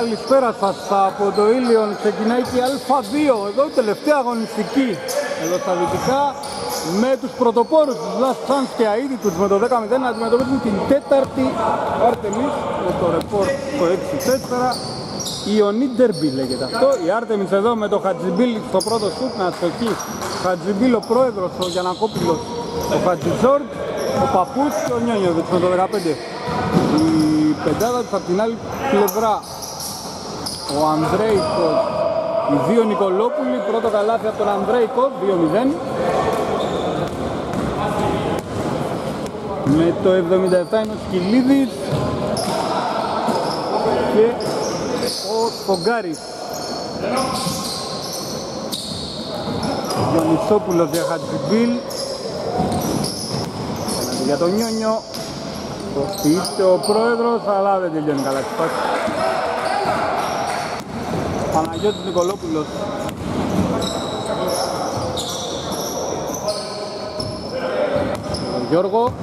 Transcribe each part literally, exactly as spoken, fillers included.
καλησπέρα σας από το Ήλιον. Ξεκινάει και η Α2, εδώ η τελευταία αγωνιστική εδώ στα δυτικά, με τους πρωτοπόρους τους Last Chance και αίδη τους με το δέκα μηδέν να αντιμετωπίσουν την τέταρτη Άρτεμις με το ρεπόρτ το έξι τέσσερα. Ιωνί Ντερμπι λέγεται αυτό. Η Άρτεμις εδώ με το Χατζιμπίλ στο πρώτο σουτ, να αστοχεί Χατζιμπίλ ο πρόεδρος, ο Γιανακόπουλος, ο Χατζιζόρτ, ο Παππούς και ο Νιόνιοβιτς με το δεκαπέντε. Η πεντάδα τους από την άλλη πλευρά, ο Ανδρέικος, οι δύο Νικολόπουλοι, πρώτο καλάθι από τον Ανδρέικο, δύο μηδέν. Με το εβδομήντα επτά είναι ο Σκυλίδης και ο Σφογγάρης. Διονυσόπουλος για Χατζιμπίλ, για τον Νιόνιο. Είστε ο πρόεδρος, αλλά δεν τελειώνει καλά τη φάση. Παναγιώτης Νικολόπουλος. Ο Γιώργο.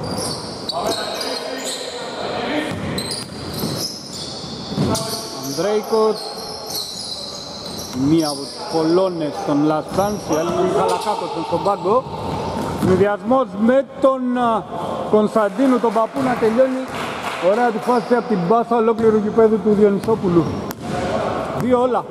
Ανδρέικος. Μία από τους κολόνες των Λασάνς, η άλλη είναι ο Μιχαλακάκος στον πάγκο. Συνδυασμός με τον Κωνσταντίνου, τον Παππού, να τελειώνει ωραία τη φάση από την μπάσα ολόκληρου γηπέδου του Διονυσόπουλου. Δύο όλα.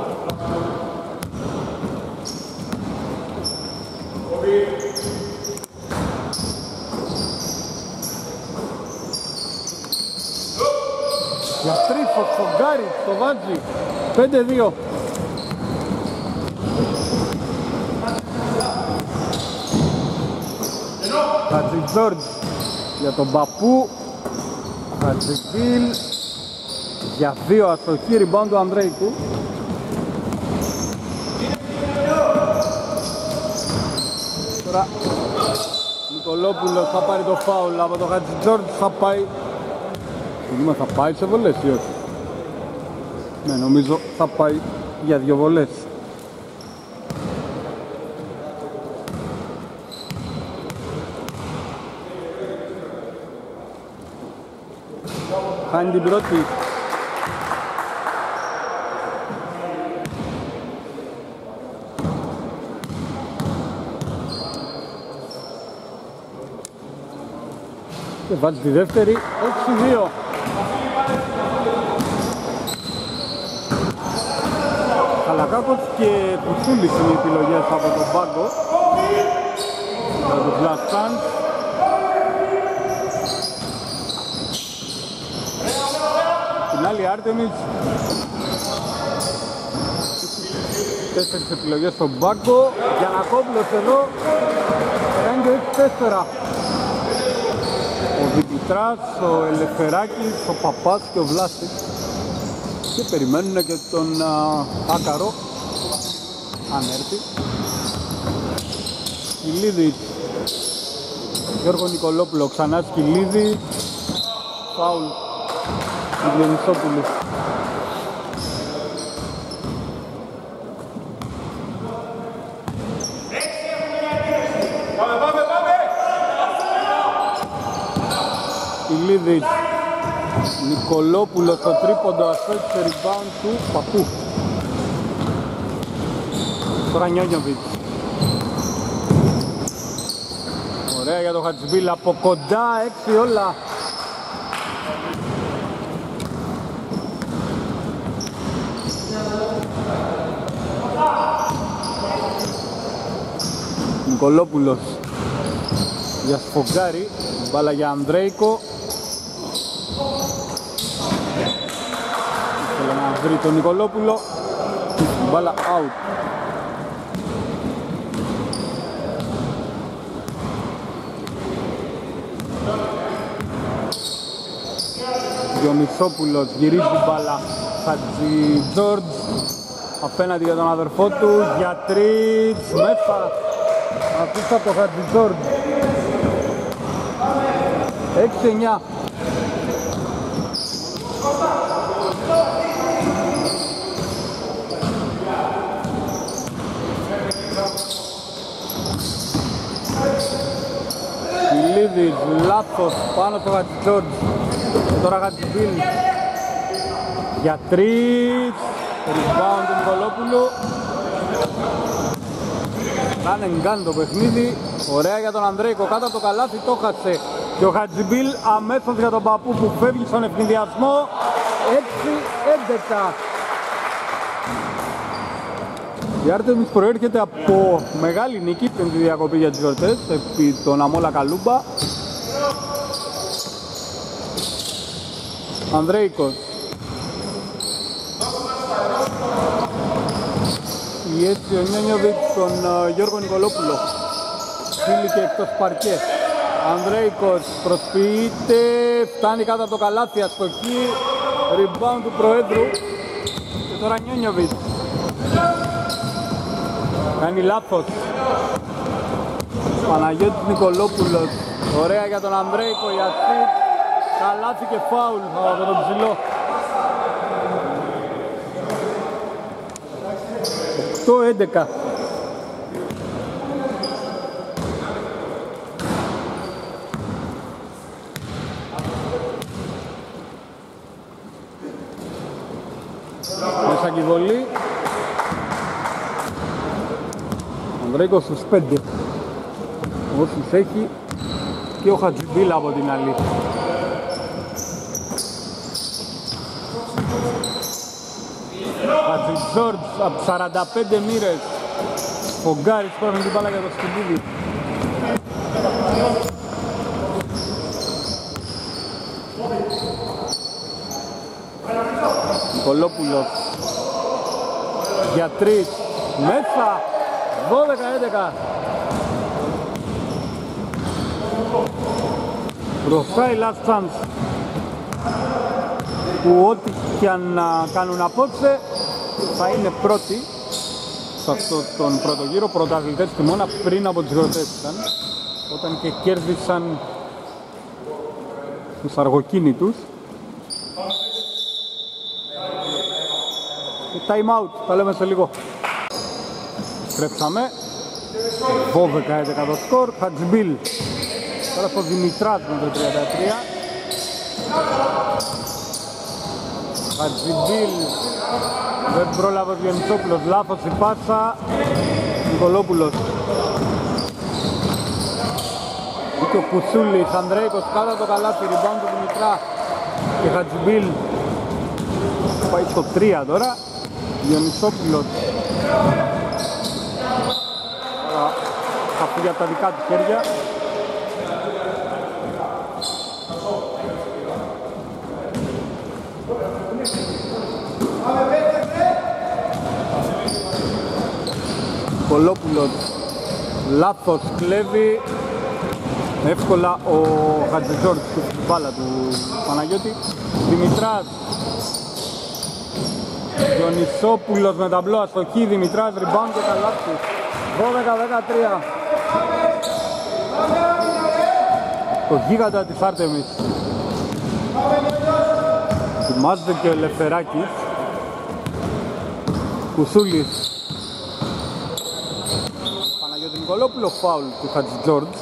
Για τρεις ο Σφογγάρης, το βάζει. πέντε δύο. Χατζιτζόρτζ για τον Παππού. Χατζιμπίλ για δύο αστοχή, rebound του Ανδρέικου. Τώρα Νικολόπουλος θα πάρει το φάουλ από τον Χατζιτζόρτζ, θα πάει. Συγγνώμη, θα πάει σε βολές ή όχι? Ναι, νομίζω θα πάει για δύο βολές. Χάνει την πρώτη. Και βάζει τη δεύτερη, έξι δύο. Χαλακάκος και Κουτσούλης είναι οι επιλογές από τον πάγκο για τους Last Chance. Την άλλη Άρτεμις, τέσσερις επιλογές στον πάγκο. Γιανακόπουλος εδώ κάνει το έξι τέσσερα. Ο Δημητράς, ο Ελευθεράκης, ο Παπάς και ο Βλάσης. Και περιμένουν και τον α, Άκαρο, αν έρθει. Σκυλίδης, Γιώργο Νικολόπουλο, ξανά Σκυλίδης. Φάουλ του Διονυσόπουλου. Σκυλίδης, Νικολόπουλο στο τρίποντο, αστόχησε rebound του Παππού. Τώρα Νιόνιοβιτς. Ωραία για το Χατζιμπίλ, από κοντά, έξι όλα. Νικολόπουλος για Σφογγάρη, μπάλα για Ανδρέικο. Ήθελε να βρει τον Νικολόπουλο, μπάλα out. Διονυσόπουλος γυρίζει μπάλα, Χατζιτζόρτζ απέναντι για τον αδερφό του, για τρεις, μέσα. Αφήσα το Χατζιτζόρτζ. έξι εννιά. Σκυλίδης, λάθος πάνω στο Χατζιτζόρτζ. Τώρα Χατζιμπίλ Για τρεις, rebound του Νικολόπουλου. Κάνε γκάν το παιχνίδι, ωραία για τον Ανδρέικο, κάτω από το καλάθι το χάσε. Και ο Χατζιμπίλ αμέσως για τον Παππού που φεύγει στον ευνηδιασμό. έξι έντεκα. Η Άρτεμις προέρχεται από μεγάλη νίκη πριν τη διακοπή για τις γιορτές επί τον Αμόλα Καλούμπα. Ανδρέικος. Πιέσει ο Νιόνιοβιτς τον uh, Γιώργο Νικολόπουλο. Φίληκε εκτός παρκέ. Ανδρέικος προσποιείται, φτάνει κάτω από το καλάθι, αστοχή. Rebound του Προέδρου. Και τώρα Νιόνιοβιτς. Κάνει λάθος. Παναγιώτης Νικολόπουλος. Ωραία για τον Ανδρέικο, για σουτ. Καλάθι και φάουλ από τον ψηλό. οκτώ έντεκα. Μέσα και η βολή. Ο Ανδρέικος στους πέντε. Όσους έχει και ο Χατζιμπίλα από την άλλη. Χατζιτζόρτζ από σαράντα πέντε μοίρες. Ο Γκάρης παίρνει την μπάλα για το Σκυλίδι. Νικολόπουλος για τρεις. Μέσα. δώδεκα έντεκα. Μπροστά η last chance. Που ό,τι και αν κάνουν απόψε θα είναι πρώτοι σε αυτό τον πρώτο γύρο, πρωταθλητές χειμώνα πριν από τις γιορτές ήταν, όταν και κέρδισαν τους αργοκίνητους. Και time out, τα λέμε σε λίγο. Στρέψαμε. δώδεκα έντεκα το σκορ. Χατζιμπίλ τώρα στο Δημητράς με το τριάντα τρία. Χατζιμπίλ δεν πρόλαβε ο Διονυσόπουλος, λάθος η πάσα. Νικολόπουλος και ο Κουσούλης. Ανδρέικος κάτω από το καλάθι, rebound του Δημητρά. Και Χατζιμπίλ πάει στο τρία τώρα. Διονυσόπουλος θα φύγει από τα δικά του χέρια. Νικολόπουλος λάθος, κλέβει εύκολα ο Χατζιτζόρτζ στην μπάλα του Παναγιώτη. Δημητράς, Διονυσόπουλος με ταμπλό αστοχή. Δημητράς, rebound και καλάθι. δώδεκα δεκατρία. Το γίγαντα της Άρτεμις. Ετοιμάζεται και ο Ελευθεράκης. Κουσούλης. Παναγιώτη Νικολόπουλο, φάουλ του Χατζιτζόρτζ.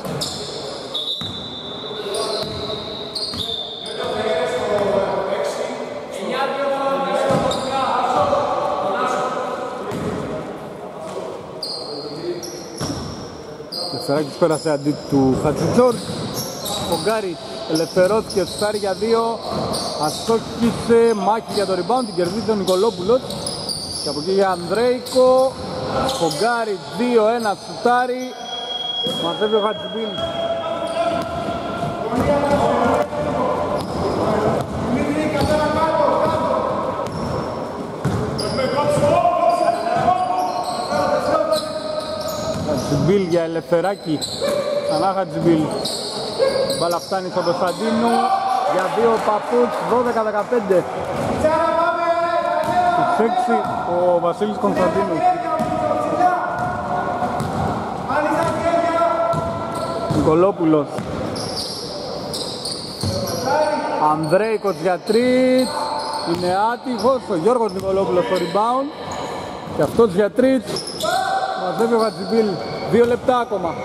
Ελευθεράκης πέρασε αντί του Χατζιτζόρτζ. Ο Γκάρης ελευθερώθηκε, σουτάρει για δύο. Αστόχησε, μάχη για το rebound, την κερδίζει ο Νικολόπουλος. Και από εκεί για Ανδρέικο. Ο Γκάρης δύο ένα σουτάρει. Μαζεύει ο Χατζιμπίλ. Χατζιμπίλ για Ελευθεράκη. Ξανά Χατζιμπίλ. Μπάλα φτάνει στον Κωνσταντίνου. Για δύο Παππούς, δώδεκα δεκαπέντε. Στους έξι ο Βασίλης Κωνσταντίνου. Νικολόπουλος. Ανδρέικος για τρεις. Είναι άτυχος. Ο Γιώργος Νικολόπουλος στο rebound. Και αυτός για τρεις. Μαζεύει ο Χατζιμπίλ. Δύο λεπτά ακόμα.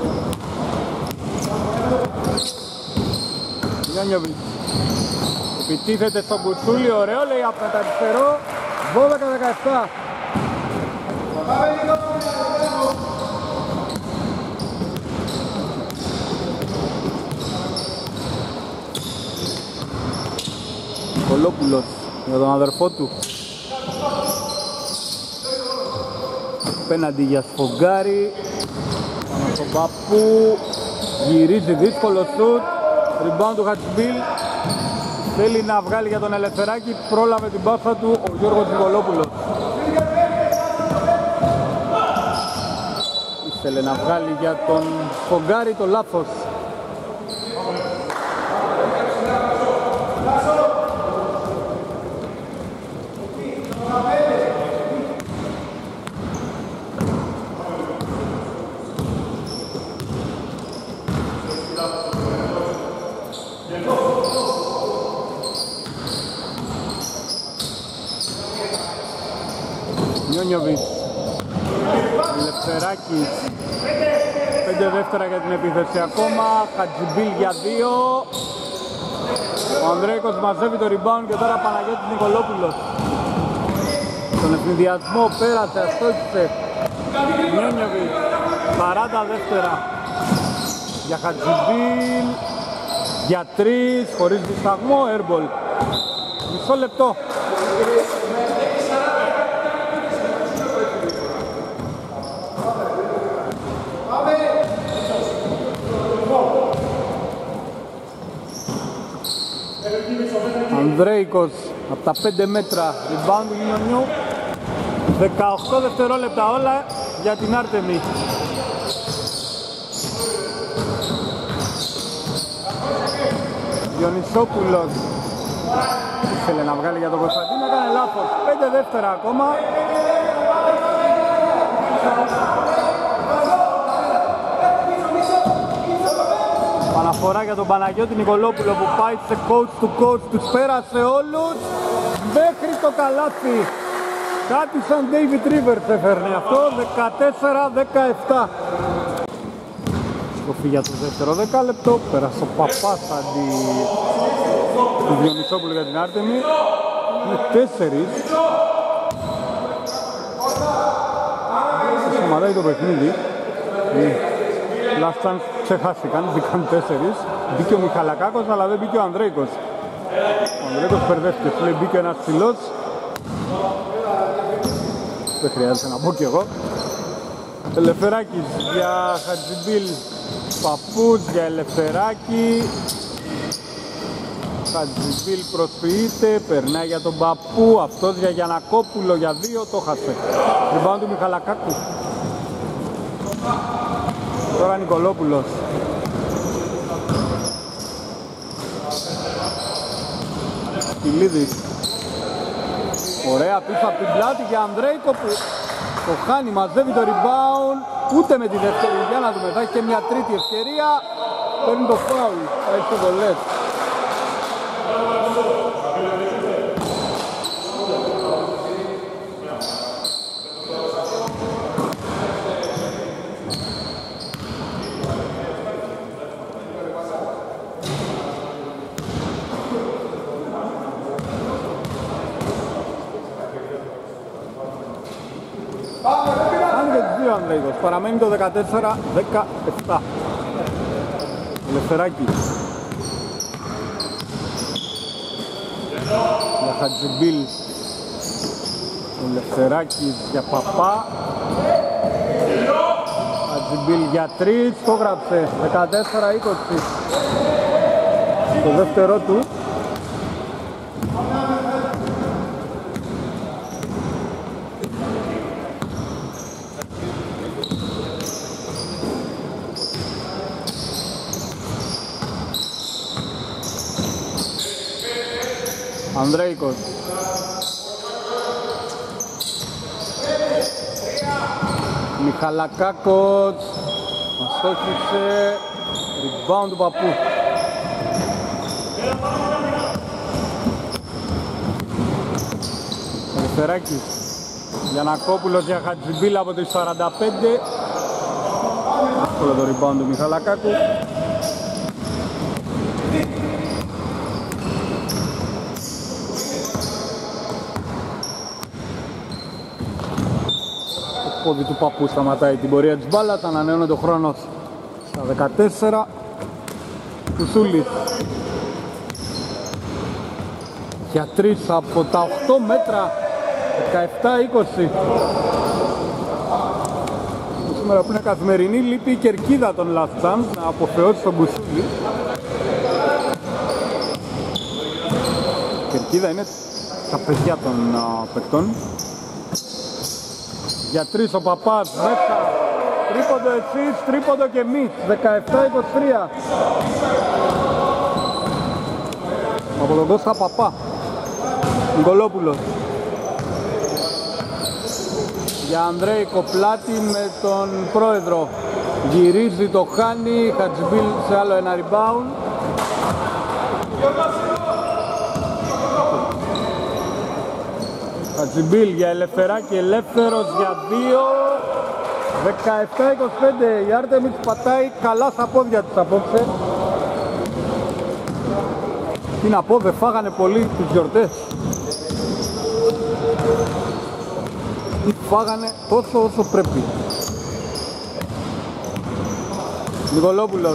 Γιάννιοβιτς. Επιτίθεται στον Κουτσούλη, ωραίο λέει από τα αριστερό, δώδεκα δεκαεπτά. Νικολόπουλος για τον αδερφό του. Πέναντι για Σφογγάρη. Πάμε στον Παππού. Γυρίζει δύσκολο σουτ. Rebound του Χατζιμπίλ. Θέλει να βγάλει για τον Ελευθεράκη. Πρόλαβε την πάσα του ο Γιώργος Νικολόπουλος. Ήθελε να βγάλει για τον Σφογγάρη το λάθος. Νιόνιοβιτς, Ελευθεράκης, πέντε δεύτερα για την επίθεση ακόμα, Χατζιμπίλ για δύο. Ο Ανδρέικος μαζεύει το rebound και τώρα Παναγιώτης Νικολόπουλος. Στον ευνηδιασμό πέρασε, αστόχισε. Νιόνιοβιτς, σαράντα δεύτερα για Χατζιμπίλ, για τρεις, χωρίς δισταγμό, airball. Μισό λεπτό. Ανδρέικος από τα πέντε μέτρα, rebound του Λιονιού. Δεκαοκτώ δευτερόλεπτα όλα για την Άρτεμι. Διονυσόπουλος ήθελε να βγάλει για τον Κωνσταντίνο, έκανε λάθος. Πέντε δεύτερα ακόμα. Παναφορά για τον Παναγιώτη Νικολόπουλο που πάει σε coach to coach, τους πέρασε όλους μέχρι το καλάθι. Κάτι σαν David Rivers έφερνε αυτό, δεκατέσσερα δεκαεπτά. Σκοφή για το δεύτερο δεκάλεπτο, πέρασε ο Παπάς αντί του Διονυσόπουλου για την Άρτεμι. Είναι τέσσερις. Σωματάει το παιχνίδι. Last chance ξεχάστηκαν, μπήκαν τέσσερις. Μπήκε ο Μιχαλακάκος αλλά δεν μπήκε ο Ανδρέικος. Ο Ανδρέικος μπερδεύτηκε, σου λέει μπήκε ένας ψηλός. Δεν χρειάζεται να πω κι εγώ. Ελευθεράκης για Χατζιμπίλ, Παππούς για Ελευθεράκη. Χατζιμπίλ προσποιείται, περνάει για τον Παππού, αυτός για Γιανακόπουλο για δύο, το χάσε. Rebound του Μιχαλακάκου. Τώρα Νικολόπουλος. Κιλίδης. Ωραία πίσω από την πλάτη για Ανδρέικο που το χάνει, μαζεύει το rebound. Ούτε με τη δεύτερη, για να δούμε, θα έχει και μια τρίτη ευκαιρία. Παίρνει το φάουλ, θα έχει το βολές. Ανδρέικος. Παραμένει το δεκατέσσερα δεκαεπτά. Ελευθεράκη για Χατζιμπίλ. Ελευθεράκης για Παπά. Χατζιμπίλ για τρεις. Το γράψε. δεκατέσσερα είκοσι. Το δεύτερο του. Ανδρέικος. Μιχαλακάκος. Αστόχισε. Rebound του Παππού. Ελευθεράκης. Γιανακόπουλος για Χατζιμπίλ από τις σαράντα πέντε. Εύκολο το rebound του Μιχαλακάκου. πόδι του παππού σταματάει την πορεία της μπάλας, ανανεώνεται ο χρόνος στα δεκατέσσερα. Κουσούλης για τρεις από τα οκτώ μέτρα, δεκαεπτά είκοσι. Σήμερα που είναι καθημερινή λείπει η κερκίδα των Last Chance να αποφεώσει τον Κουσούλη. Η κερκίδα είναι τα παιδιά των uh, παικτών. Για τρεις ο Παπάς μέσα, τρίποντο εσείς, τρίποντο και εμείς, δεκαεπτά είκοσι τρία. Από τον Κώστα Παπά, Νικολόπουλος. Για Ανδρέη Κοπλάτη με τον πρόεδρο. Γυρίζει, το χάνει, Χατζιμπίλ σε άλλο ένα rebound. Χατζιμπίλ για Ελευθεράκη, ελεύθερος για δύο. δεκαεπτά είκοσι πέντε, η Άρτεμις πατάει καλά στα πόδια της απόψε. Τι να πω, δεν φάγανε πολύ τις γιορτές. Τι φάγανε τόσο όσο πρέπει. Νικολόπουλος.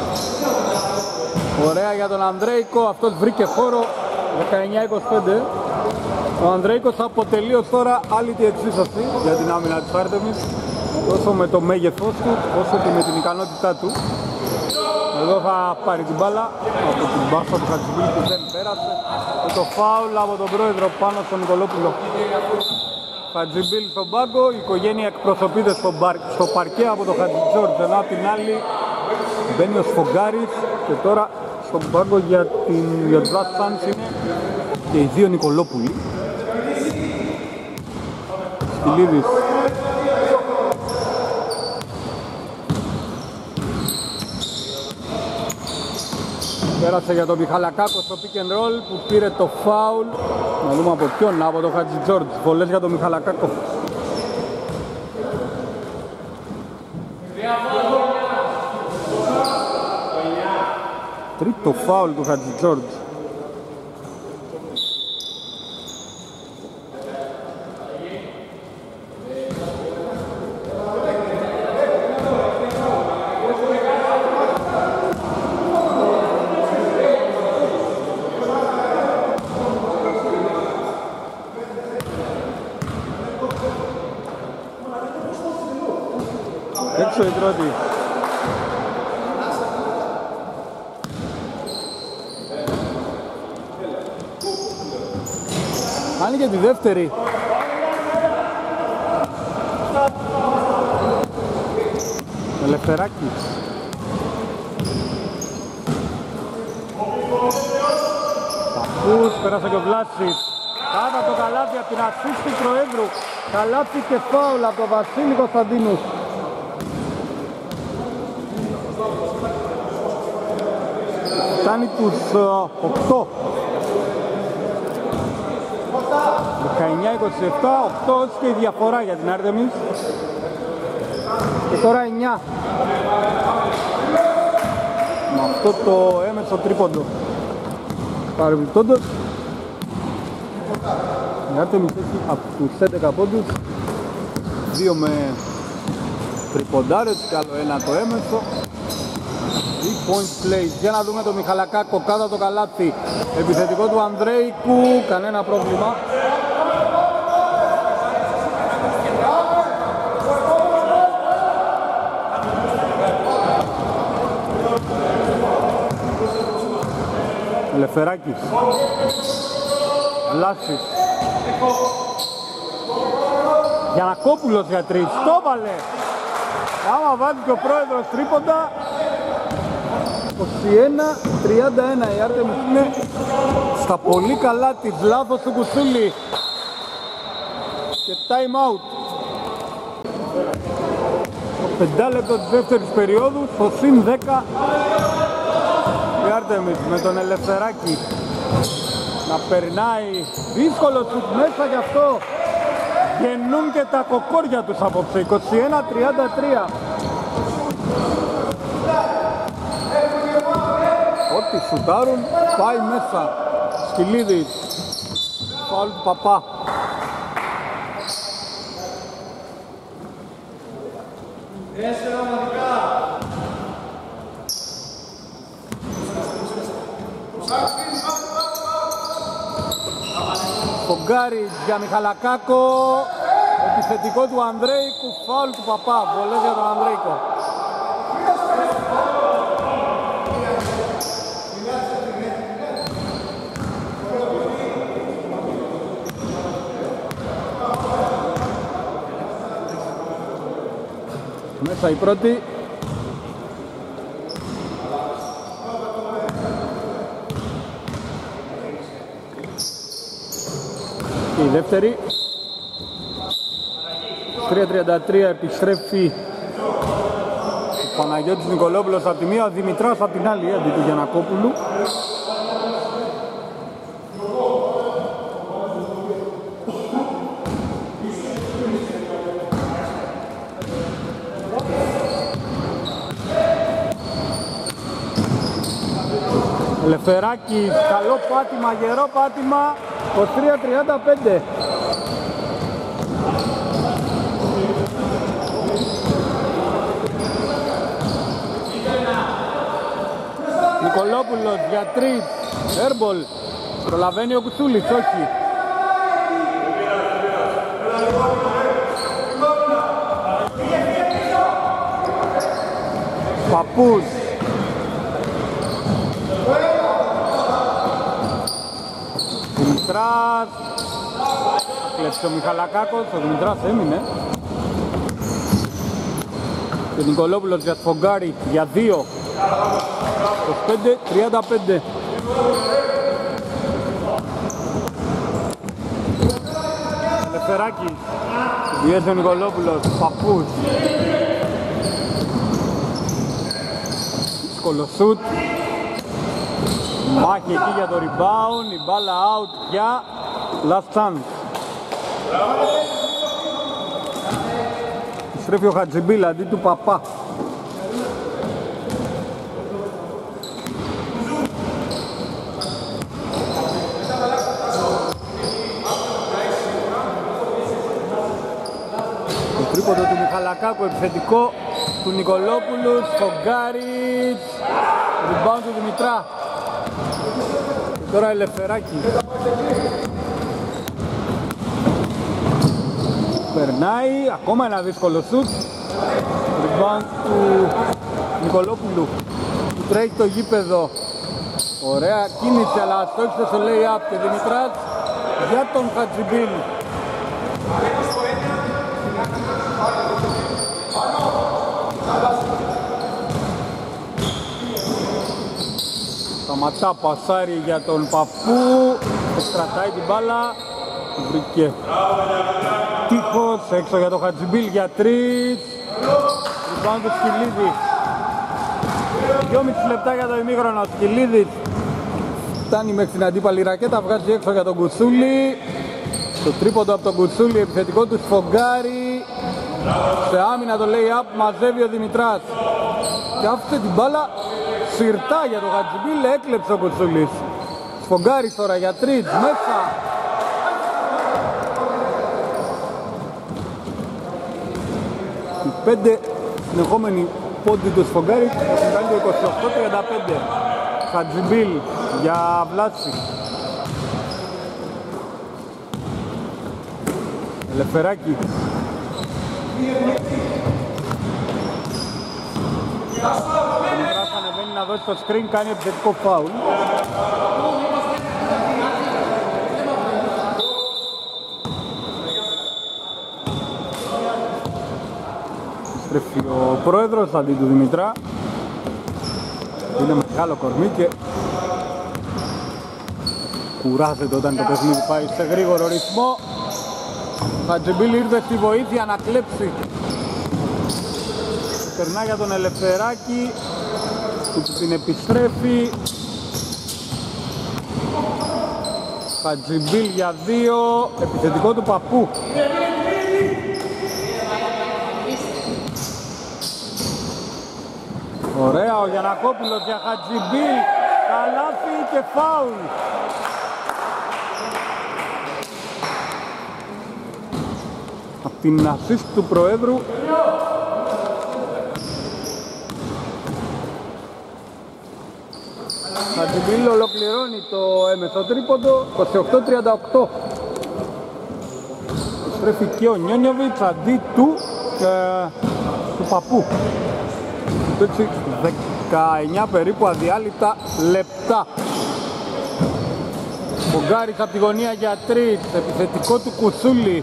Ωραία για τον Ανδρέικο, αυτός βρήκε χώρο. Δεκαεννιά είκοσι πέντε. Ο Ανδρέικος αποτελεί ως τώρα άλλη τη εξίσωση για την άμυνα της Άρτεμις, τόσο με το μέγεθός του όσο και με την ικανότητά του. Εδώ θα πάρει την μπάλα από την μπάσα του Χατζιμπίλη που δεν πέρασε, και το φάουλ από τον πρόεδρο πάνω στον Νικολόπουλο. Χατζιμπίλη στον πάγκο, η οικογένεια εκπροσωπείται στο, μπαρ, στο παρκέ από τον Χατζιτζόρτζ, ενώ απ' την άλλη μπαίνει ο Σφογγάρης και τώρα στον πάγκο για, την, για τους Last Chance είναι και οι δύο Νικολόπουλοι. Στυλίδης. Πέρασε για τον Μιχαλακάκο στο pick and roll που πήρε το foul. Να δούμε από ποιον, από τον Χατζιτζόρτζ. Βολές για τον Μιχαλακάκο. Τρίτο foul του Χατζιτζόρτζ. Έξω η τρώτη. Άνοιγε τη δεύτερη. Ελευθεράκης. Παππούς, πέρασε και ο Βλάσης. Κάτα το καλάθι από την ασίστ του Προέδρου. Καλάθι και φάουλ από τον Βασίλη Κωνσταντίνου. Φτάνει τους οκτώ. δεκαεννιά είκοσι επτά, οκτώ και η διαφορά για την Άρτεμις. Και τώρα εννιά. Με αυτό το έμεσο τρίποντο. Παρεμπιπτόντως, η Άρτεμις έχει από τους έντεκα πόντους δύο με τριποντάρες και άλλο ένα το έμεσο. Point play. Για να δούμε το Μιχαλακάκο κάτω το καλάθι. Επιθετικό του Ανδρέικου, κανένα πρόβλημα. Ελευθεράκης. Βλάσης. Γιανακόπουλος για τρεις. Το βάλε. Άμα βάλει και ο πρόεδρος τρίποντα. είκοσι ένα τριάντα ένα, η Άρτεμις είναι στα πολύ καλά της, λάθος του Κουσούλη και time out. Το πεντάλεπτο της δεύτερης περίοδου, στο συν δέκα η Άρτεμις με τον Ελευθεράκη να περνάει, δύσκολο σουτ μέσα γι' αυτό, γεννούν και τα κοκόρια τους απόψε. Είκοσι ένα τριάντα τρία. Ό,τι σουτάρουν πάει μέσα. Σκυλίδης. Φάουλ του Παπά. Φογκάριτς για Μιχαλακάκο. Επιθετικό του Ανδρέικου, φάουλ του Παπά, βολές για τον Ανδρέικο. Μέσα η πρώτη. Και η δεύτερη. τρία τριάντα τρία επιστρέφει ο Παναγιώτης Νικολόπουλος από τη μία, ο Δημητράς από την άλλη, αντί του Γιαννακόπουλου. Ελευθεράκης, καλό πάτημα, γερό πάτημα, είκοσι τρία τριάντα πέντε. Νικολόπουλος για τρεις, airball, προλαβαίνει ο Κουτσούλης, όχι. Παππούς. Δημητράς. Κλέψε ο Μιχαλακάκος, ο Δημητράς έμεινε. Και Νικολόπουλος για Σφογκάρη για δύο. είκοσι πέντε τριάντα πέντε. Ελευθεράκης. Πιέζει ο Νικολόπουλος. Παππούς. Δύσκολο σουτ. Μάχη εκεί για το rebound. Η μπάλα out για last chance. Στρέφει ο Χατζιμπίλ αντί του Παπά. Το τρίποντο του Μιχαλακάκου, επιθετικό του Νικολόπουλου, Σφογκάριτς, rebound του Δημητρά. Και τώρα Ελευθεράκη. Περνάει, ακόμα ένα δύσκολο σουτ. Rebound του Νικολόπουλου που τρέχει το γήπεδο. Ωραία κίνηση, αλλά στόχισε στο lay-up και Δημητράς για τον Χατζιμπίλ. Σταματά, πασάρι για τον Παππού, κρατάει την μπάλα, βρήκε τείχος, έξω για τον Χατζιμπίλ για τρεις, rebound του Σκυλίδη. δυόμισι λεπτά για το ημίχρονο, Σκυλίδης φτάνει μέχρι την αντίπαλη ρακέτα, βγάζει έξω για τον Κουτσούλη. Το τρίποντο από τον Κουτσούλη, επιθετικό του Σφογκάρη. Σε άμυνα το lay-up, μαζεύει ο Δημητράς. Και άφησε την μπάλα σιρτά για τον Χατζιμπίλ, έκλεψε ο Κουτσούλης. Σφογκάρης τώρα για τρεις, μέσα. Οι πέντε συνεχόμενοι πόντι του Σφογκάρη κάνει το είκοσι οκτώ τριάντα πέντε. Χατζιμπίλ για Βλάση. Ελευθεράκη. Δημητράς ανεβαίνει να δώσει το screen, κάνει επιθετικό φάουλ. Στρέφει ο πρόεδρος αντί του Δημητρά. Είναι μεγάλο κορμί και κουράζεται όταν το παιχνίδι πάει σε γρήγορο ρυθμό. Χατζιμπίλ ήρθε στη βοήθεια να κλέψει. Περνά για τον Ελευθεράκη που την επιστρέφει. Χατζιμπίλ για δύο, επιθετικό του Παππού. Ωραία, ο Γιαννακόπουλος για Χατζιμπίλ, καλάθι και φάουλ. Από την assist του Προέδρου. Χατζιμπίλ ολοκληρώνει το έμεσο τρίποντο, είκοσι οκτώ τριάντα οκτώ. Επιστρέφει και ο Νιόνιοβιτς αντί του, ε, του Παππού. Έτσι, δεκαεννιά περίπου αδιάλειπτα λεπτά. Μπογκάρης από τη γωνία για τρεις, επιθετικό του Κουτσούλη.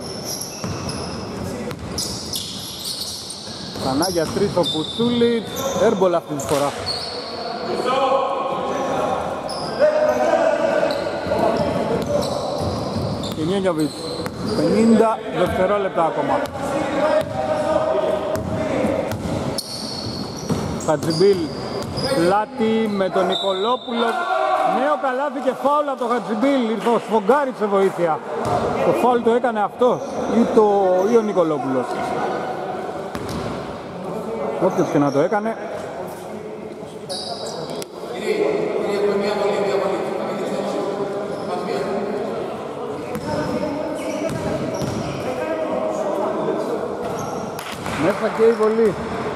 Ξανά για τρεις ο Κουτσούλης, έρμπολ αυτή τη φορά. Και Νιόνιοβιτς, πενήντα δευτερόλεπτα ακόμα. Χατζιμπίλ, πλάτη με τον Νικολόπουλο. Νέο καλάθι και φάουλ από τον Χατζιμπίλ. Ήρθε ο Σφογγάρης σε βοήθεια. Το φάουλ το έκανε αυτό ή, το, ή ο Νικολόπουλος. Όποιος και να το έκανε. Μέσα και η βολή.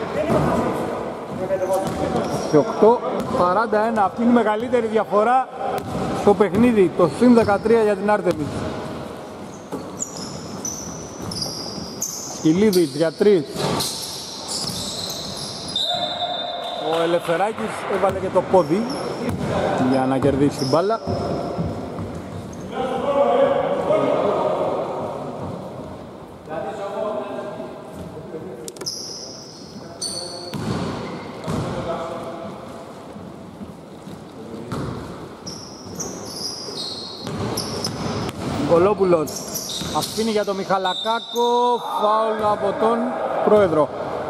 Σε οκτώ σαράντα ένα. Αυτή είναι η μεγαλύτερη διαφορά στο παιχνίδι. Το συν δεκατρία για την Άρτεμις. Σκυλίδης για τρεις. Ο Ελευθεράκης έβαλε και το πόδι για να κερδίσει την μπάλα. Νικολόπουλος αφήνει για τον Μιχαλακάκο, φάουλ από τον πρόεδρο.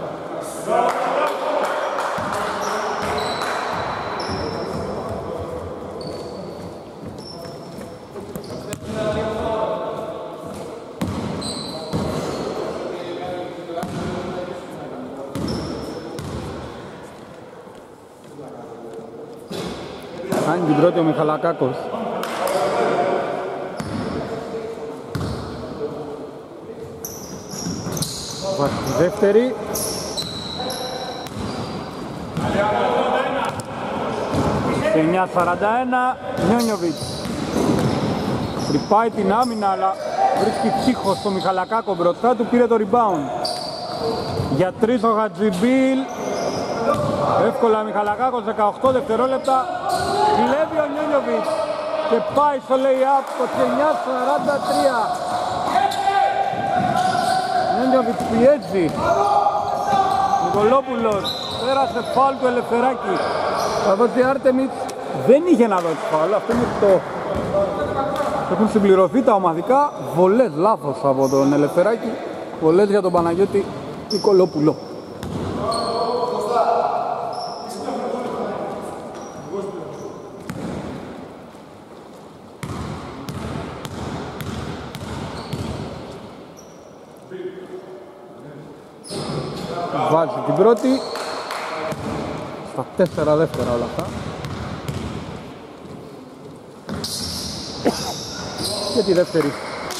Κάνει την πρώτη ο Μιχαλακάκος. Βάζει τη δεύτερη. εννιά σαράντα ένα, Νιόνιοβιτς. Τρυπάει την άμυνα αλλά βρίσκει ψύχο στο Μιχαλακάκο μπροστά του, πήρε το rebound. Για τρεις ο Χατζιμπίλ. Εύκολα Μιχαλακάκος, δεκαοκτώ δευτερόλεπτα. Κλέβει ο Νιόνιοβιτς και πάει στο lay-up, το εννιά σαράντα τρία. Νιόνιοβιτς πιέζει. Νικολόπουλος πέρασε φάουλ του Ελευθεράκη. Καθώς η Άρτεμις δεν είχε να δώσει φάουλ. Αυτό είναι το... Έχουν συμπληρωθεί τα ομαδικά. Βολές λάθος από τον Ελευθεράκη. Βολές για τον Παναγιώτη Νικολόπουλο. Βάζει την πρώτη. Στα τέσσερα δεύτερα όλα αυτά. Και τη δεύτερη.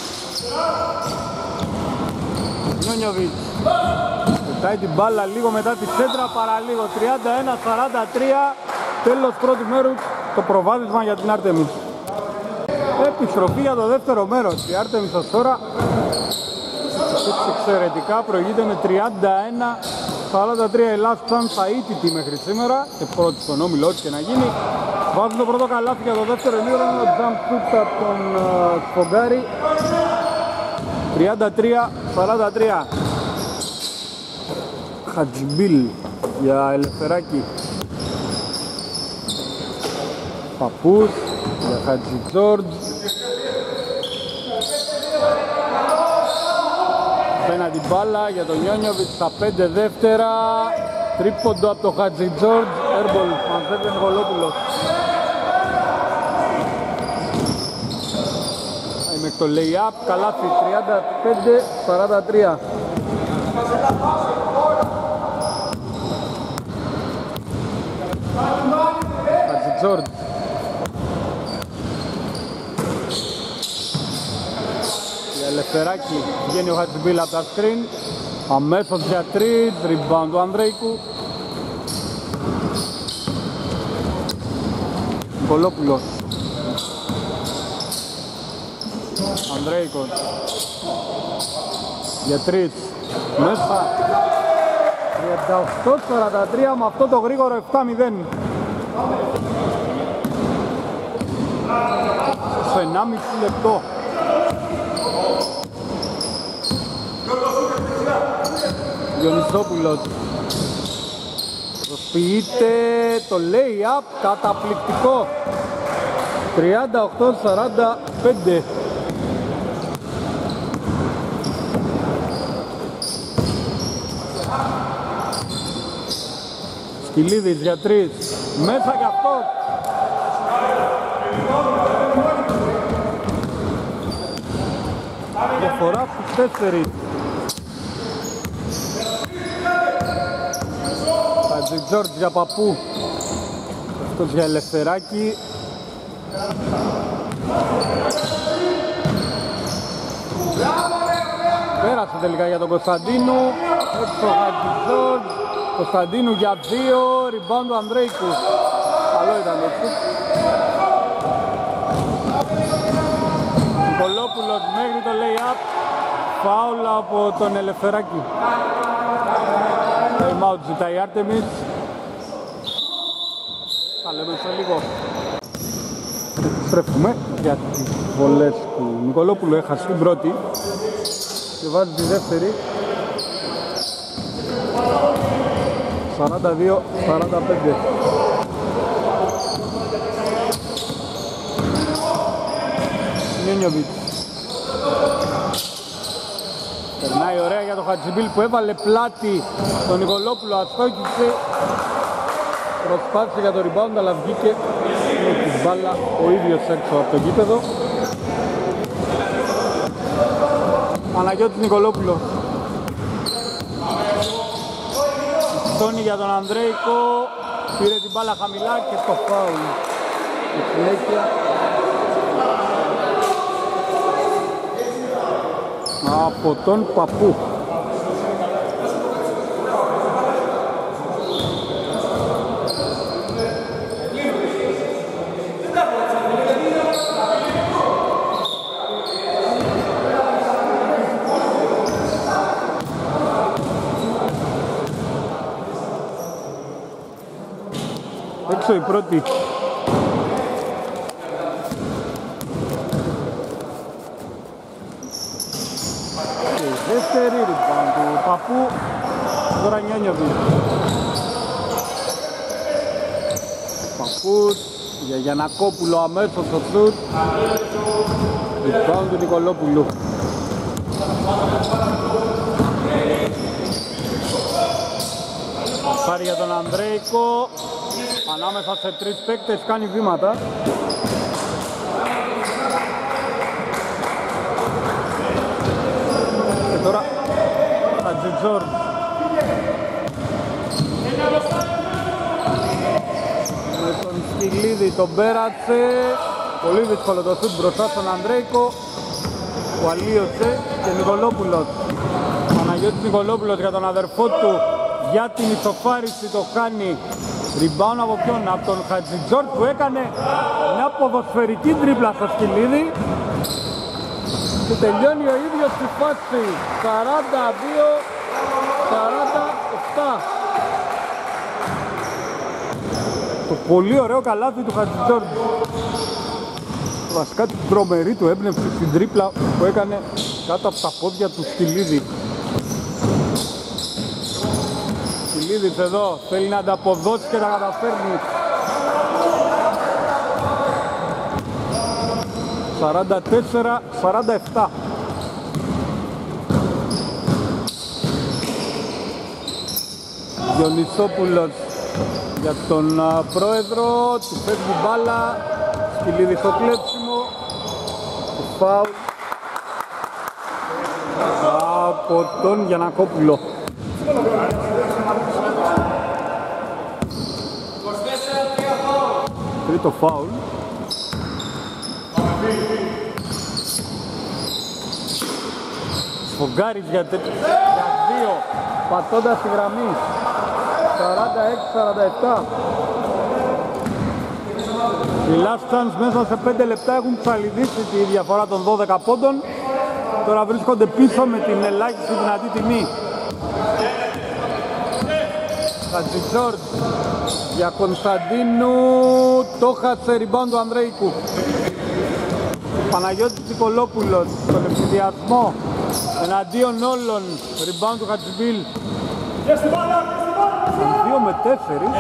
Νιόνιοβιτς πετάει την μπάλα λίγο μετά τη σέντρα, παραλίγο. Τριάντα ένα σαράντα τρία. Τέλος πρώτου μέρους, το προβάδισμα για την Άρτεμις. Επιστροφή για το δεύτερο μέρος. Η Άρτεμις ως τώρα έτσι εξαιρετικά προηγείται με τριάντα ένα σαράντα τρία. Η Last Chance αίτητη μέχρι σήμερα και πρώτη στον όμιλο, ό,τι και να γίνει. Βάζουν το πρώτο καλάθι για το δεύτερο ημίχρονο, jump shoot από τον Σφογγάρη. τριάντα τρία σαράντα τρία. Χατζιμπίλ για Ελευθεράκη. Παππούς για Χατζιτζόρτζ. Πένα την μπάλα για τον Νιόνιοβιτς στα πέντε δεύτερα. Τρίποντο από τον Χατζιτζόρτζ. Έρμπολ, μαζεύει ο Νικολόπουλος. Μέχρι το lay-up, καλάθι, τριάντα πέντε σαράντα τρία. Χατζιτζόρτζ. Για Ελευθεράκη βγαίνει ο Χατζιμπίλ από τα screen. Αμέσως για τρεις, rebound του Ανδρέικου. Νικολόπουλος. Ανδρέικος για τρεις μέσα. Τριάντα οκτώ σαράντα τρία με αυτό το γρήγορο επτά μηδέν. Σε ενάμιση λεπτό. Διονυσόπουλος προσποιείται το lay-up, καταπληκτικό. Τριάντα οκτώ σαράντα πέντε. Σκυλίδης για τρεις, μέσα κι αυτό. Διαφορά στους τέσσερις. Χατζιτζόρτζ για Παππού, αυτός για Ελευθεράκη. Πέρασε τελικά για τον Κωνσταντίνου. Έτσι ο Χατζιτζόρτζ. Κωνσταντίνου για δύο, rebound του Ανδρέικου. Καλό ήταν έτσι. Νικολόπουλος μέχρι το lay-up. Φάουλ από τον Ελευθεράκη. Time out ζητάει η Άρτεμις. Θα λέμε σε λίγο. Επιστρέφουμε για τις βολές του Νικολόπουλου. Έχασε την πρώτη και βάζει τη δεύτερη. σαράντα δύο σαράντα πέντε. Νιόνιοβιτς. Περνάει ωραία για τον Χατζιμπίλ που έβαλε πλάτη τον Νικολόπουλο, αστόχησε. Προσπάθησε για το rebound αλλά βγήκε με την μπάλα ο ίδιος έξω από το γήπεδο. Παναγιώτης Νικολόπουλος. Τόνι για τον Ανδρέικο, πήρε την μπάλα χαμηλά και στο φάουλ. Η συνέχεια από τον Παππού. Έξω η πρώτη. Και η δεύτερη rebound του Παππού. Τώρα Νιόνιοβιτς. Παππούς για Γιαννακόπουλο αμέσως στο σουτ. Rebound του Νικολόπουλου. Πασάρι για τον Ανδρέικο. Ανάμεσα σε τρεις παίκτες κάνει βήματα. Και τώρα Χατζιτζόρτζ. Με τον Σκυλίδη τον πέρασε. Πολύ δύσκολο το σουτ μπροστά στον Ανδρέικο που αλλίωσε. Και Νικολόπουλος. Παναγιώτης Νικολόπουλος για τον αδερφό του για την ισοφάριση το κάνει. Rebound από ποιον? Από τον Χατζιτζόρτζ που έκανε μια ποδοσφαιρική τρίπλα στο Σκυλίδη και τελειώνει ο ίδιος στη φάση. Σαράντα δύο σαράντα επτά. Το πολύ ωραίο καλάθι του Χατζιτζόρτζ. Βασικά την τρομερή του έμπνευση στην τρίπλα που έκανε κάτω από τα πόδια του Σκυλίδη. Σκυλίδης εδώ θέλει να ανταποδώσει και τα καταφέρνει. σαράντα τέσσερα σαράντα επτά. Διονυσόπουλος για τον uh, πρόεδρο, του φεύγει μπάλα. Σκυλίδης στο κλέψιμο. Το φάουλ από τον Γιαννακόπουλο. Τρίτο φάουλ. Σφογγάρης για, τε... για δύο, πατώντας τη γραμμή. Σαράντα έξι σαράντα επτά. Οι Last Chance μέσα σε πέντε λεπτά έχουν ψαλιδίσει τη διαφορά των δώδεκα πόντων. Τώρα βρίσκονται πίσω με την ελάχιστη δυνατή τιμή. Χατζιτζόρτζ για Κωνσταντίνου, το χάτσε, rebound του Ανδρέικου. Παναγιώτης Νικολόπουλος στον ευθυδιασμό εναντίον όλων, rebound του Χατζιμπίλ. δύο με τέσσερα.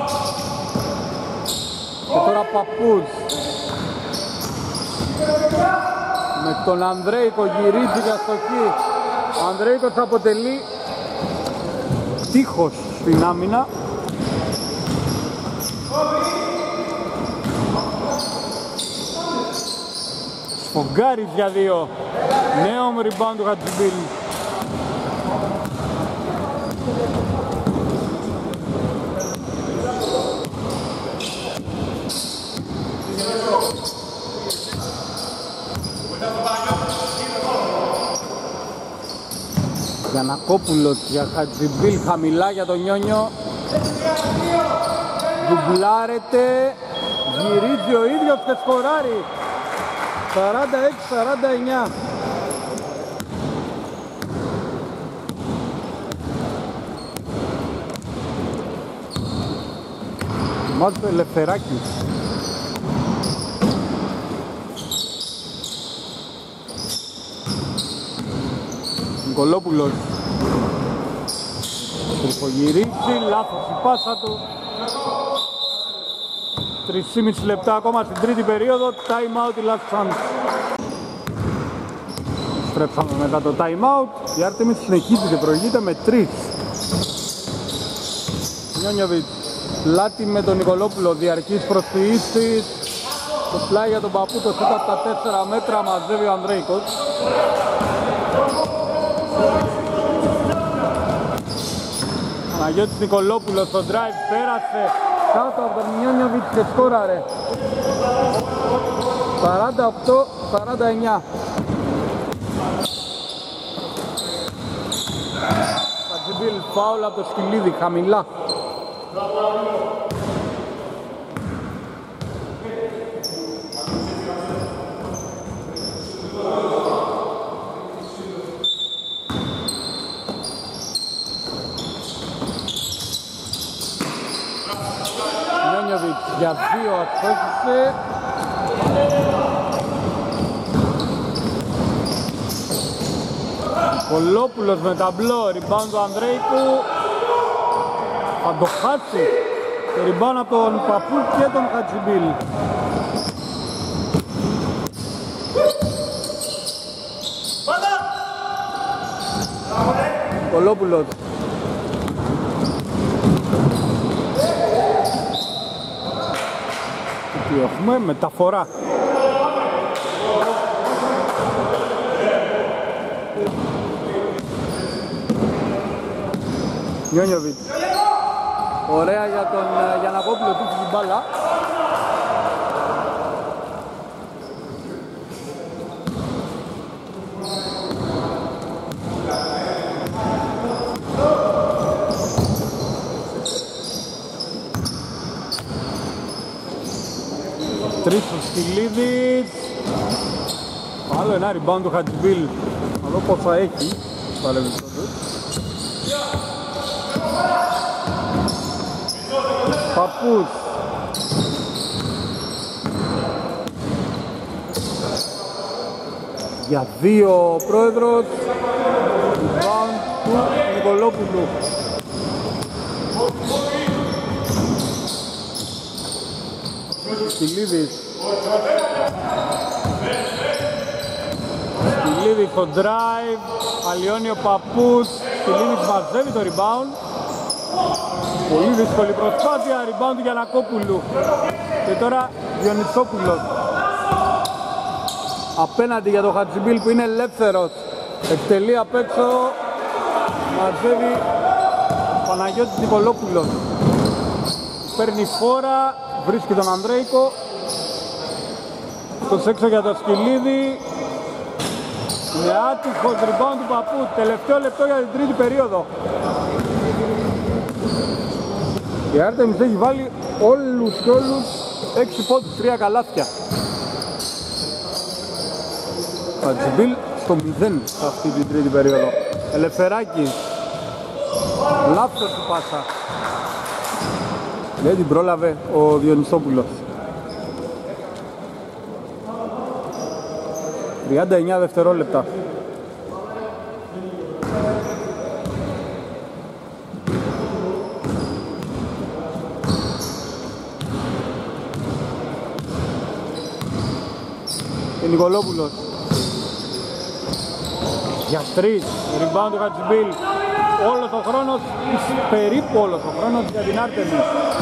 Και τώρα Παππούς με τον Ανδρέικο γυρίζει για στοχή. Ο Ανδρέικος αποτελεί τείχος στην άμυνα. Σφογγάρης για δύο. Νέο rebound του Χατζιμπίλ. Γιανακόπουλος για Χατζιμπίλ, χαμηλά για τον Νιόνιο. Ντουμπλάρεται, γυρίζει ο ίδιος και σκοράρει. σαράντα έξι σαράντα εννιά. Μάζω το Ελευθεράκη. Νικολόπουλος τρυπογυρίζει, λάθος η πάσα του. τρία και μισό λεπτά ακόμα στην τρίτη περίοδο, time out η Last Chance. Στρέψαμε μετά το time out, η Άρτεμις συνεχίζει και προηγείται με τρία. Νιόνιοβιτς, πλάτη με τον Νικολόπουλο, διαρκής προσποιήσεις. Το πλάι για τον Παππού, το σούτ από τα τέσσερα μέτρα, μαζεύει ο Ανδρέικος. Παναγιώτης Νικολόπουλος στο drive, πέρασε κάτω από τον Νιόνιοβιτς και σκόραρε. σαράντα οκτώ σαράντα εννιά. Χατζιμπίλ, φάουλ από το Σκυλίδι, χαμηλά. Για δύο αστόχησε. Κολόπουλος με ταμπλό, rebound του Ανδρέικου. Θα το χάσει. Το rebound από τον Παππού και τον Χατζιμπίλ. Κολόπουλος. Έχουμε μεταφορά. Νιόνιοβιτς. Ωραία για τον Γιανακόπουλο που έχει την μπάλα. Τρεις ο Σκυλίδης. Άλλο ένα rebound του Χατζιμπίλ. Να δω πώς θα έχει. Παππούς. Για δύο ο πρόεδρος. Rebound του Νικολόπουλου. Σκυλίδης. Σκυλίδης στο drive, αλλοιώνει ο Παππούς. Σκυλίδης μαζεύει το rebound. Πολύ δύσκολη προσπάθεια, rebound του Γιανακόπουλου. Και τώρα Διονυσόπουλος. Απέναντι για τον Χατζιμπίλ που είναι ελεύθερος. Εκτελεί απ' έξω, μαζεύει Παναγιώτης Νικολόπουλος. Παίρνει φόρα, βρίσκει τον Ανδρέικο. Αυτός έξω για το Σκυλίδη. Είναι άτυχος rebound του Παππού. Τελευταίο λεπτό για την τρίτη περίοδο. Η Άρτεμις έχει βάλει όλους και όλους έξι πόντους, τρία καλάθια. Χατζιμπίλ στο μηδέν σε αυτή την τρίτη περίοδο. Ελευθεράκης, λάθος του πάσα. Δεν την πρόλαβε ο Διονυσόπουλος. τριάντα εννιά δευτερόλεπτα. Και Νικολόπουλος για τρεις, rebound του Χατζιμπίλ. Όλος ο χρόνος, περίπου όλος ο χρόνος για την Άρτεμις.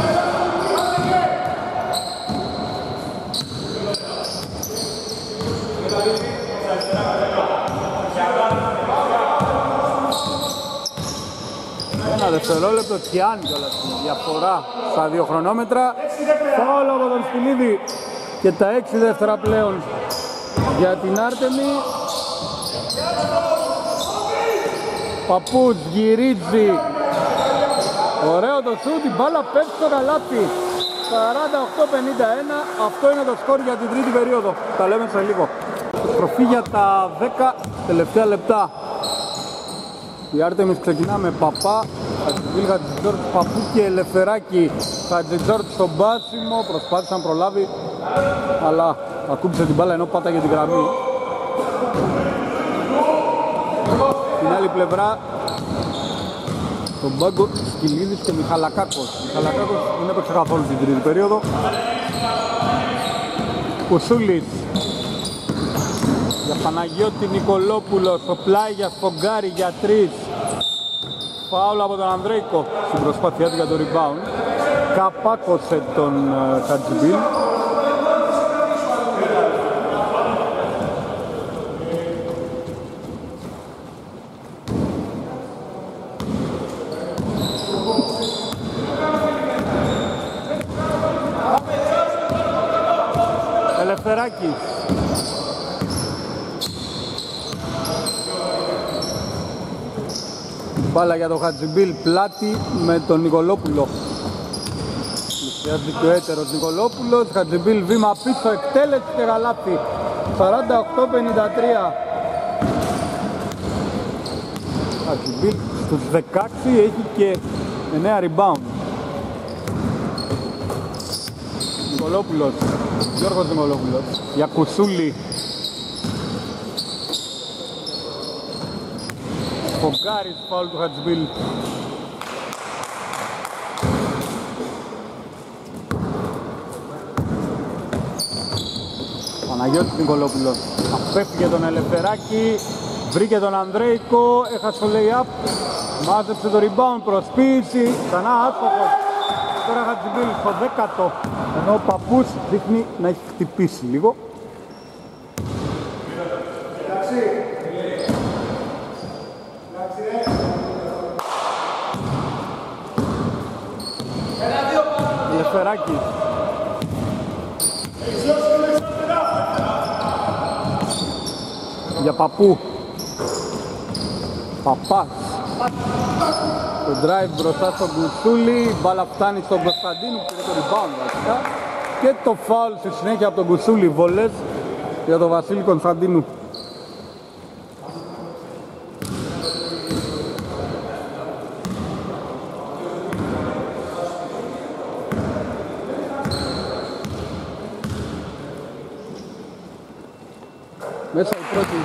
Ένα δευτερόλεπτο και αν κιόλας η διαφορά στα δύο χρονόμετρα. Φάουλ από τον Σπιλίδη και τα έξι δεύτερα πλέον για την Άρτεμι. Παπούτς γυρίζει. Ωραίο το σούτ, η μπάλα πέφτει στο καλάθι. σαράντα οκτώ πενήντα ένα, αυτό είναι το σκορ για την τρίτη περίοδο. Τα λέμε σε λίγο. Στροφή για τα δέκα τελευταία λεπτά. Η Άρτεμις ξεκινά με Παπά, Χατζιμπίλ, Χατζιτζόρτ, Παπού και Ελευθεράκη. Χατζιτζόρτ στο μπάσιμο, προσπάθησε να προλάβει, αλλά ακούμπησε την μπάλα ενώ πάταγε την γραμμή. Στην άλλη πλευρά, τον πάγκο Σκυλίδης και Μιχαλακάκος. Μιχαλακάκος δεν έπαιξε καθόλου την τρίτη περίοδο. Κουσούλης για Παναγιώτη Νικολόπουλο, στο πλάι για Σφογγάρη για τρεις. Φάουλ από τον Ανδρέικο στην προσπάθειά του για το rebound. Καπάκωσε τον uh, Χατζιμπίλ. Ελευθεράκης. Μπάλα για τον Χατζιμπίλ, πλάτη με τον Νικολόπουλο. Πλησιάζει και ο έτερος Νικολόπουλος. Χατζιμπίλ βήμα πίσω, εκτέλεση και γαλάτι. σαράντα οκτώ πενήντα τρία. Χατζιμπίλ στους δεκαέξι έχει και εννέα rebound. Νικολόπουλος, Γιώργος Νικολόπουλος για Κουσούλη. Φογκάρης, φάουλ του Χατζιμπίλ. Παναγιώτης Νικολόπουλος απέφυγε τον Ελευθεράκη, βρήκε τον Ανδρέικο, έχασε το lay-up, μάζεψε το rebound, προσποίηση, ξανά άστοχος. Τώρα Χατζιμπίλ στο δέκατο, ενώ ο Παππούς δείχνει να έχει χτυπήσει λίγο. Ελευθεράκης. Για Παππού. Παπάς. Το drive μπροστά στον Κουσούλη. Η μπάλα φτάνει στον Κωνσταντίνου που πήρε το rebound βασικά. Και το foul στη συνέχεια από τον Κουσούλη. Βολές για τον Βασίλη Κωνσταντίνου. Μέσα η πρώτη.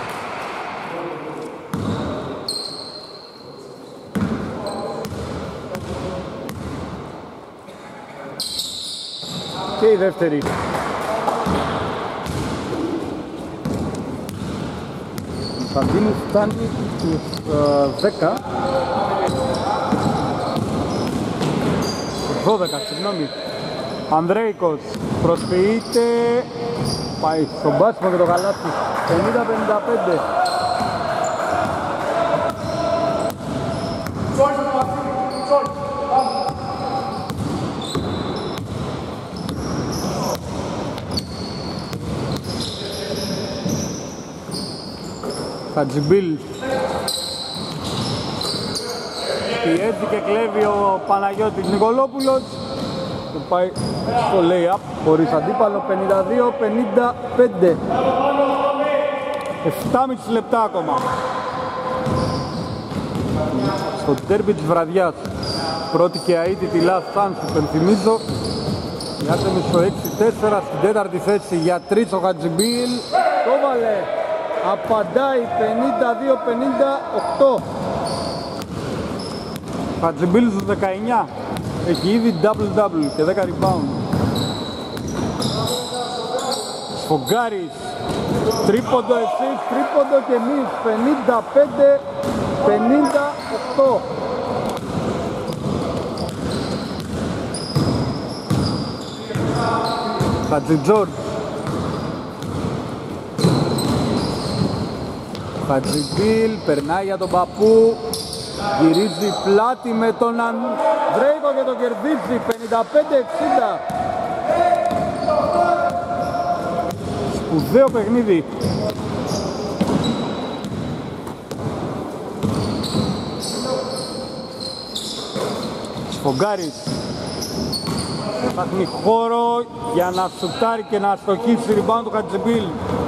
Και η δεύτερη. Η Κωνσταντίνου φτάνει στους δέκα. δώδεκα, συγγνώμη. Ανδρέικος προσποιείται. Πάει στο μπάσιμο και το καλάθι. πενήντα πενήντα πέντε. Χατζιμπίλ πιέζει και κλέβει ο Παναγιώτης Νικολόπουλος. και πάει στο lay-up χωρίς αντίπαλο. Πενήντα δύο πενήντα πέντε. επτά και μισό λεπτά ακόμα στο ντέρμπι της βραδιάς. Πρώτη και αίτητη Last Chance, υπενθυμίζω. Η Άρτεμις στο έξι τέσσερα, στην τέταρτη θέση για τρεις ο Χατζιμπίλ. Το βάλε, απαντάει πενήντα δύο πενήντα οκτώ. Χατζιμπίλ στους δεκαεννιά, έχει ήδη double-double και δέκα rebound. Σφογκάρης, τρίποντο εσείς, τρίποντο και εμείς, πενήντα πέντε πενήντα οκτώ. Χατζιτζόρτζ, Χατζιμπίλ, περνάει για τον Παππού, γυρίζει πλάτη με τον Ανδρέικο και το κερδίζει, πενήντα πέντε εξήντα. Σπουδαίο παιχνίδι. Σφογκάρης ψάχνει χώρο για να σουτάρει και να στοχίσει rebound του Χατζιμπίλ.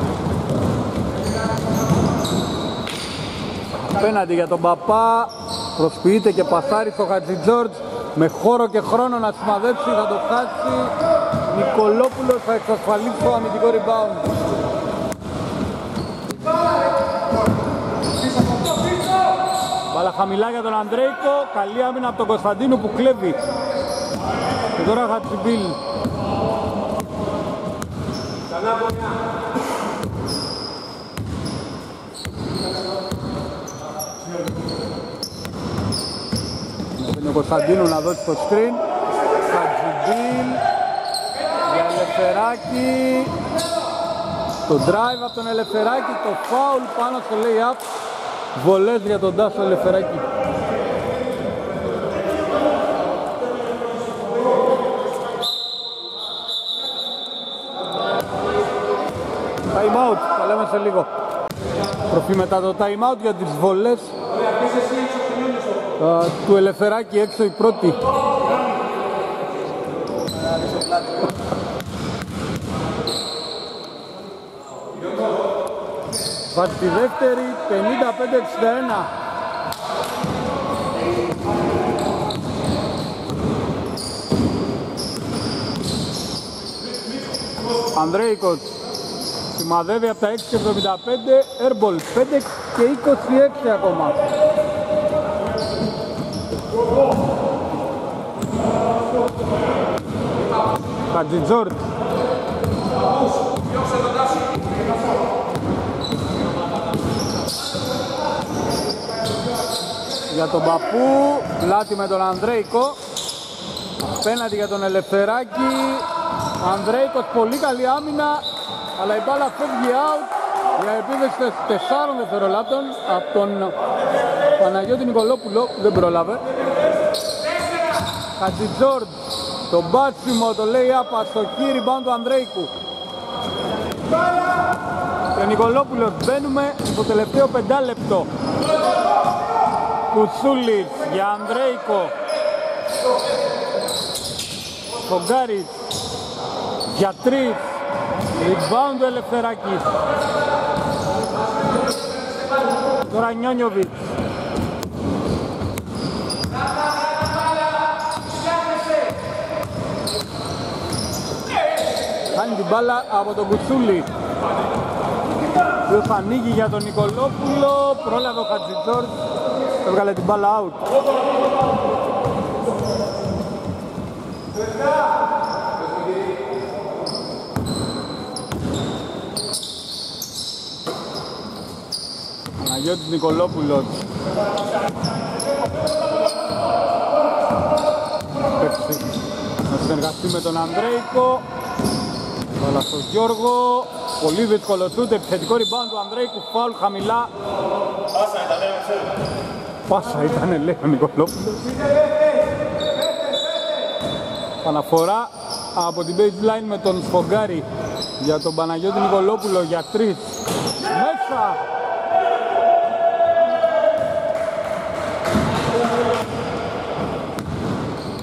Απέναντι για τον Παπά, προσποιείται και πασάρει στο Χατζιτζόρτζ με χώρο και χρόνο να σημαδέψει, θα το χάσει. Νικολόπουλος θα εξασφαλίσει το αμυντικό rebound. Μπάλα χαμηλά για τον Ανδρέικο, καλή άμυνα από τον Κωνσταντίνου που κλέβει. Και τώρα Χατζιμπίλ. Είναι ο Κωνσταντίνου να δώσει το screen. Χατζιμπίλ για Ελευθεράκη. Το drive από τον Ελευθεράκη, το foul πάνω στο lay-up. Βολές για τον Τάσο Ελευθεράκη. Time out, θα λέμε σε λίγο. Προφή μετά το time out για τις βολές uh, του Ελευθεράκη, έξω η πρώτη. Βάζει τη δεύτερη, πενήντα πέντε εξήντα ένα. Ανδρέικος σημαδεύει από τα έξι εβδομήντα πέντε, airball πέντε και είκοσι έξι ακόμα. Χατζιτζόρτζ. Για τον Παππού, πλάτη με τον Ανδρέικο. Απέναντι για τον Ελευθεράκη. Ανδρέικος, πολύ καλή άμυνα, αλλά η μπάλα φεύγει out για επίδεση τεσσάρων δευτερολάπτων από τον Παναγιώτη Νικολόπουλο, δεν πρόλαβε. Χατζιτζόρτζ, το μπάτσιμο, το lay-up, αστοχή, rebound του Ανδρέικου. Και Νικολόπουλος, μπαίνουμε στο τελευταίο πεντάλεπτο. Κουσούλης για Ανδρέικο. Σφογκάρης για τρεις. Rebound του Ελευθεράκης. Τώρα Νιόνιοβιτς. Κάνει την μπάλα από τον Κουτσούλη, που θα ανοίγει για τον Νικολόπουλο. Πρόλαβε ο Χατζιτζόρτζ, έβγαλε την μπάλα out. Παναγιώτης Νικολόπουλος. Να συνεργαστεί με τον Ανδρέικο. Βάλα στον Γιώργο. Πολύ δύσκολο σούτ, επιθετικό rebound του Ανδρέικου, φάουλ χαμηλά. Πάσα ήταν, Πάσα ήταν, λέει ο Νικολόπουλος. Παναφορά από την baseline με τον Σφογκάρη για τον Παναγιώτη Νικολόπουλο για τρεις. Μέσα!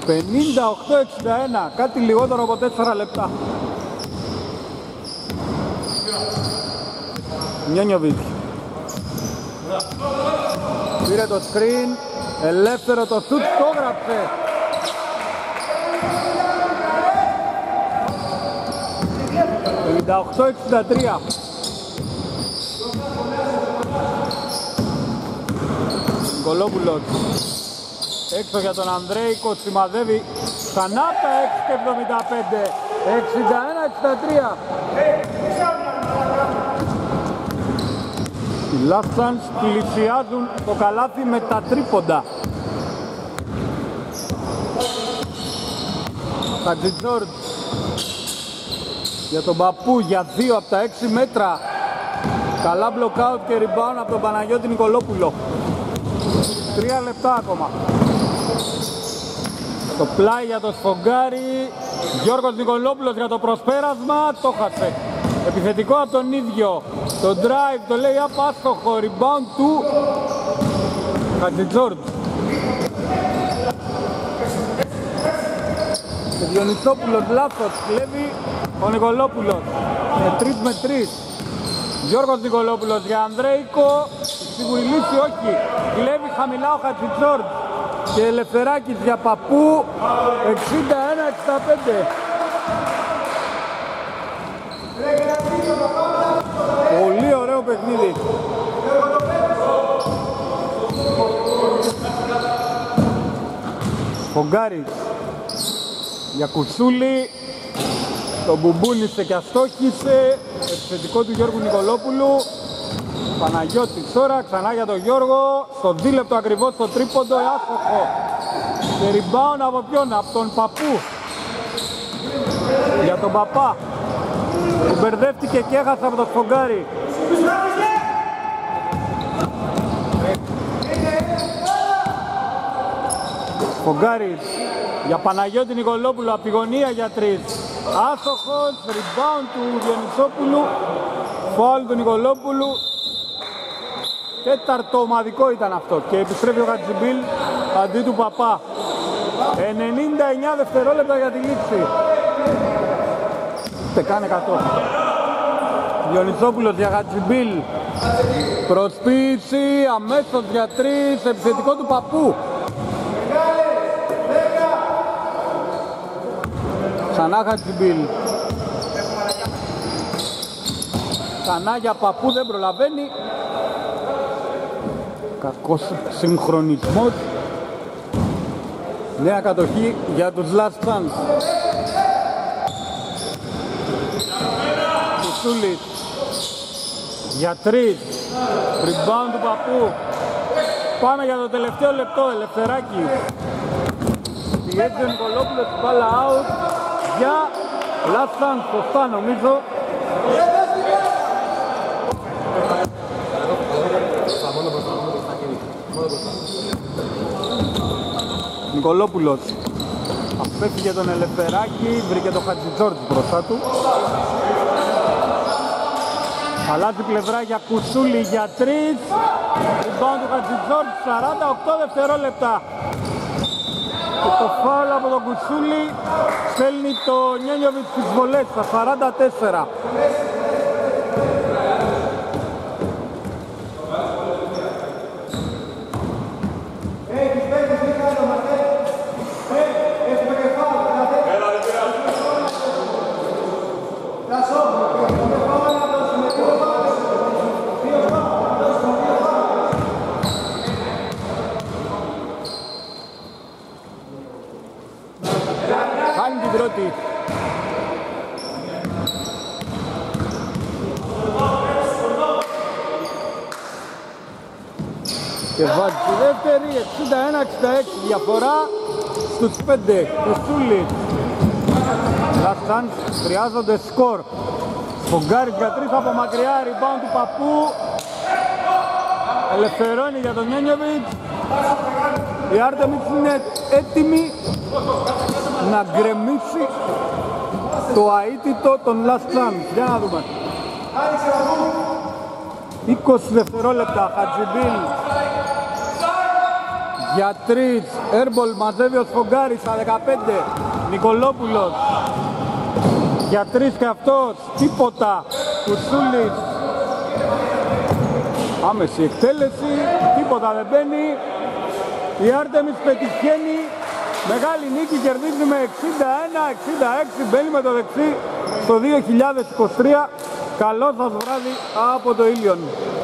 πενήντα οκτώ εξήντα ένα, κάτι λιγότερο από τέσσερα λεπτά. Νιόνιοβιτς πήρε το screen, ελεύθερο το σουτ, το γράψε. πενήντα οκτώ εξήντα τρία. Νικολόπουλος έξω για τον Ανδρέικο, σημαδεύει ξανά τα έξι εβδομήντα πέντε, εξήντα ένα εξήντα τρία. Οι Last Chance πλησιάζουν το καλάθι με τα τρίποντα. Χατζιτζόρτζ για τον Παππού για δύο από τα έξι μέτρα. Καλά μπλοκάουτ και rebound από τον Παναγιώτη Νικολόπουλο. Τρία λεπτά ακόμα. Το πλάι για το Σφογγάρι. Γιώργος Νικολόπουλος για το προσπέρασμα. Το χάσε. Επιθετικό από τον ίδιο. Το drive, το λέει απάστοχο. Rebound του Χατζιτζόρτζ. Και Διονυσόπουλος λάθος. Κλέβει ο Νικολόπουλος. Με τρεις με τρεις. Γιώργος Νικολόπουλος για Ανδρέικο. Σίγουρη λύση όχι. Κλέβει χαμηλά ο Χατζιτζόρτζ. Και Ελευθεράκης για Παππού. εξήντα ένα εξήντα πέντε. Πολύ ωραίο παιχνίδι. Φογκάρης για Κουτσούλη. Το μπουμπούνισε και αστόχησε. Επιθετικό του Γιώργου Νικολόπουλου. Παναγιώτης τώρα ξανά για τον Γιώργο. Στο δίλεπτο ακριβώς το τρίποντο, άστοχο. Και rebound από ποιον? Από τον Παππού. Για τον Παπά που μπερδεύτηκε και έχασε από το Σφογγάρι. Σφογγάρης για Παναγιώτη Νικολόπουλο από τη γωνία για τρεις. Άστοχος, rebound του Διονυσόπουλου. Φάουλ του Νικολόπουλου. Τέταρτο ομαδικό ήταν αυτό και επιστρέφει ο Χατζιμπίλ αντί του Παπά. ενενήντα εννιά δευτερόλεπτα για τη λήξη. Ούτε καν εκατό. Διονυσόπουλος για Χατζιμπίλ. Προσποίηση αμέσως για τρεις. Επιθετικό του Παππού. Ξανά Χατζιμπίλ. Ξανά για Παππού, δεν προλαβαίνει. Κακός συγχρονισμός. Νέα κατοχή για τους Last Chance. Κουτσούλης για τρεις. Rebound του Παππού. Πάμε για το τελευταίο λεπτό. Ελευθεράκη. Πιέζει ο Νικολόπουλος, μπάλα out για Last Chance. Σωστά νομίζω. Νικολόπουλος απέφυγε τον Ελευθεράκη, βρήκε τον Χατζιτζόρτζ μπροστά του. Αλλάζει πλευρά για Κουτσούλη για τρεις. Rebound του Χατζιτζόρτζ, σαράντα οκτώ δευτερόλεπτα. Και το φάουλ από τον Κουτσούλη στέλνει το Νιόνιοβιτς στις βολές στα σαράντα τέσσερα. Χάνει την πρώτη. Και βάζει τη δεύτερη, εξήντα ένα εξήντα έξι διαφορά στους πέντε. Κουτσούλης. Last Chance χρειάζονται σκορ. Σφογγάρης για τρεις από μακριά, rebound του Παππού. Ελευθερώνει για τον Νιόνιοβιτς. Η Άρτεμιτς είναι έτοιμη να γκρεμίσει το αίτητο των Last Chance. Για να δούμε. είκοσι δευτερόλεπτα. Χατζιμπίλ Για τρεις, airball μαζεύει ο Σφογγάρης στα δεκαπέντε, Νικολόπουλος. Για τρεις και αυτός, τίποτα, Κουτσούλης. Άμεση εκτέλεση, τίποτα δεν μπαίνει. Η Άρτεμις πετυχαίνει, μεγάλη νίκη, κερδίζει με εξήντα ένα εξήντα έξι, μπαίνει με το δεξί στο δύο χιλιάδες είκοσι τρία. Καλό σας βράδυ από το Ήλιον.